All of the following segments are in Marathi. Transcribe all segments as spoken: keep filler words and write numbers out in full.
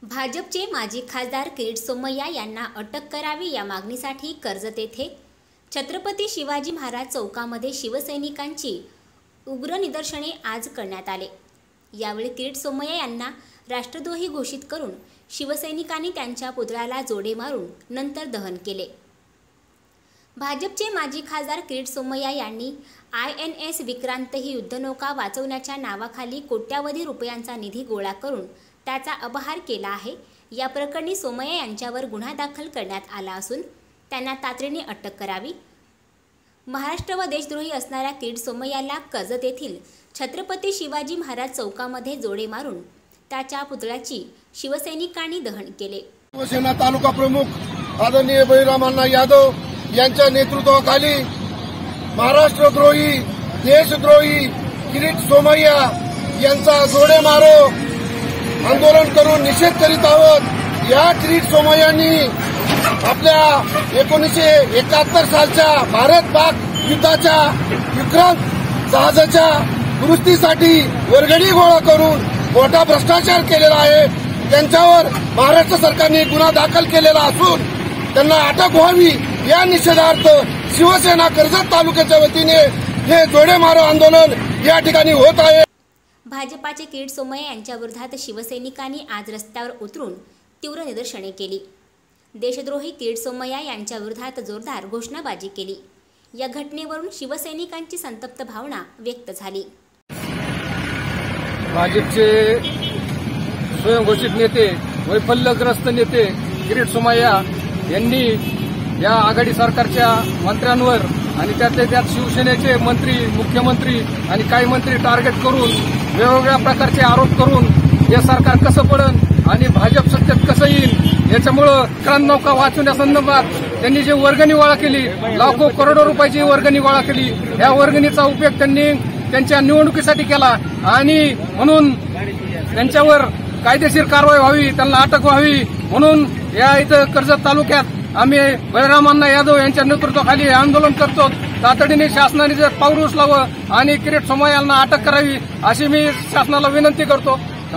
भाजपचे माजी खासदार किरीट सोमय्या यांना अटक करावी या मागणीसाठी कर्जत येथे छत्रपती शिवाजी महाराज चौकामध्ये शिवसैनिकांची उग्र निदर्शने आज करण्यात आले। यावेळी किरीट सोमय्या यांना राष्ट्रद्रोही घोषित करून शिवसैनिकांनी त्यांच्या पुतळ्याला जोडे मारून नंतर दहन केले। भाजपचे माजी खासदार किरीट सोमय्या यांनी आय एन एस विक्रांत ही युद्धनौका वाचवण्याच्या नावाखाली कोट्यावधी रुपयांचा निधी गोळा करून त्याचा अपहार केला आहे। या प्रकरणी सोमय्या यांच्यावर गुन्हा दाखल करण्यात आला असून त्यांना तातडीने अटक करावी। महाराष्ट्र व देशद्रोही असणाऱ्या किरीट सोमय्याला कर्जत येथील छत्रपती शिवाजी महाराज चौकामध्ये जोडे मारून त्याच्या पुतळ्याची शिवसैनिकांनी दहन केले। शिवसेना तालुका प्रमुख आदरणीय बळीरामअण्णा यादव यांच्या नेतृत्वाखाली महाराष्ट्रद्रोही देशद्रोही किरीट सोमय्या यांचा जोडे मारो आंदोलन करून निषेध करीत आहोत। या किरीट सोमय्यांनी आपल्या एकोणीसशे एकाहत्तर सालच्या भारत पाक युद्धाच्या विक्रांत जहाजाच्या दुरुस्तीसाठी वर्गणी गोळा करून मोठा भ्रष्टाचार केलेला आहे। त्यांच्यावर महाराष्ट्र सरकारने गुन्हा दाखल केलेला असून त्यांना अटक व्हावी या निषेधार्थ शिवसेना कर्जत तालुक्याच्या वतीने हे जोडे मारो आंदोलन या ठिकाणी होत आहे। भाजपाचे किरीट सोमय्या यांच्या विरोधात शिवसैनिकांनी आज रस्त्यावर उतरून तीव्र निदर्शने केली। देशद्रोही किरीट सोमय्या यांच्या विरोधात जोरदार घोषणाबाजी केली। या घटनेवरून शिवसैनिकांची संतप्त भावना व्यक्त झाली। भाजपचे स्वयंघोषित नेते वैफल्यग्रस्त नेते किरीट सोमय्या यांनी या आघाडी सरकारच्या मंत्र्यांवर आणि त्यातले त्यात शिवसेनेचे मंत्री मुख्यमंत्री आणि काही मंत्री टार्गेट करून वेगवेगळ्या प्रकारचे आरोप करून हे सरकार कसं पडन आणि भाजप सत्तेत कसं येईल याच्यामुळं विक्रांत नौका वाचवण्यासंदर्भात त्यांनी जे वर्गणी गोळा केली लाखो करोडो रुपयाची वर्गणी गोळा केली या वर्गणीचा उपयोग त्यांनी त्यांच्या निवडणुकीसाठी केला आणि म्हणून त्यांच्यावर कायदेशीर कारवाई व्हावी त्यांना अटक व्हावी म्हणून या इथं कर्जत तालुक्यात आम्ही बळीरामअण्णा यादव यांच्या नेतृत्वाखाली आंदोलन करतो। तातडीने शासनाने जर पाऊल उचलावं आणि किरीट सोमय्या यांना अटक करावी अशी मी शासनाला विनंती करतो।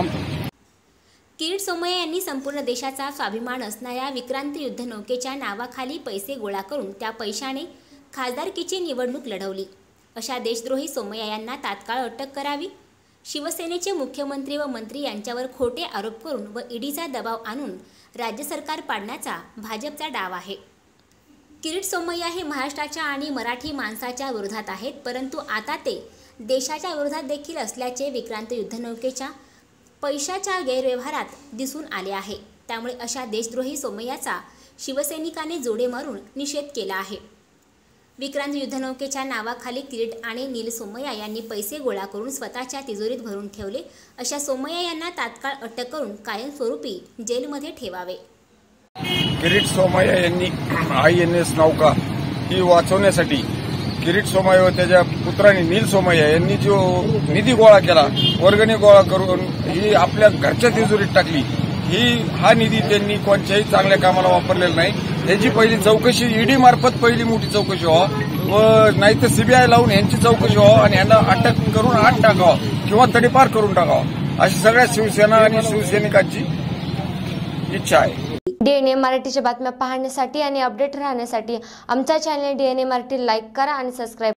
किरीट सोमय्या यांनी संपूर्ण देशाचा स्वाभिमान असणाऱ्या विक्रांत युद्धनौकेच्या नावाखाली पैसे गोळा करून त्या पैशाने खासदारकीची निवडणूक लढवली। अशा देशद्रोही सोमय्या यांना तात्काळ अटक करावी। शिवसेनेचे मुख्यमंत्री व मंत्री यांच्यावर खोटे आरोप करून व ईडीचा दबाव आणून राज्य सरकार पाडण्याचा भाजपचा डाव आहे। किरीट सोमय्या हे महाराष्ट्राच्या आणि मराठी माणसाच्या विरोधात आहेत, परंतु आता ते देशाच्या विरोधात देखील असल्याचे विक्रांत युद्धनौकेच्या पैशाच्या गैरव्यवहारात दिसून आले आहे। त्यामुळे अशा देशद्रोही सोमय्याचा शिवसैनिकांनी जोडे मारून निषेध केला आहे। विक्रांत युद्धनौकेच्या नावाखाली किरीट आणि नील सोमय्या यांनी पैसे गोळा करून स्वतःच्या तिजोरीत भरून ठेवले। अशा सोमय्या यांना तात्काळ अटक करून कायमस्वरूपी जेलमध्ये ठेवावे। किरीट सोमय्या यांनी आय एन एस नौका ही वाचवण्यासाठी किरीट सोमय्या व त्याच्या पुत्रांनी नील सोमय्या यांनी जो निधी गोळा केला वर्गणी गोळा करून ही आपल्या घरच्या तिजोरीत टाकली ही हा निधी त्यांनी कोणत्याही चांगल्या कामाला वापरलेला नाही। याची पहिली चौकशी ईडी मार्फत पहिली मोठी चौकशी व्हावं व नाही तर सीबीआय लावून यांची चौकशी व्हावं आणि यांना अटक करून आत टाकावं किंवा तडीपार करून टाकावं अशी सगळ्या शिवसेना आणि शिवसैनिकांची इच्छा आहे। डीएनए मराठीच्या बातम्या पाहण्यासाठी आणि अपडेट राहण्यासाठी आमचा चॅनल डीएनए मराठी लाईक करा आणि सबस्क्राईब